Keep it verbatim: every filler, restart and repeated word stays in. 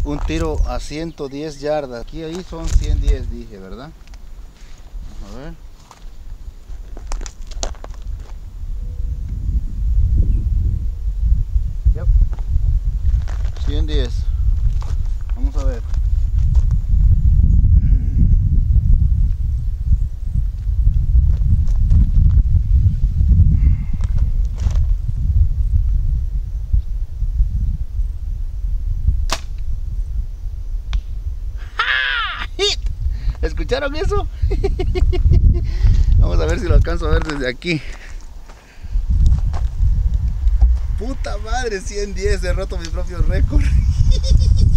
un tiro a ciento diez yardas. Aquí ahí son ciento diez, dije, ¿verdad? Vamos a ver. Yep. ciento diez. Vamos a ver. ¿Escucharon eso? Vamos a ver si lo alcanzo a ver desde aquí. Puta madre, ciento diez, he roto mi propio récord.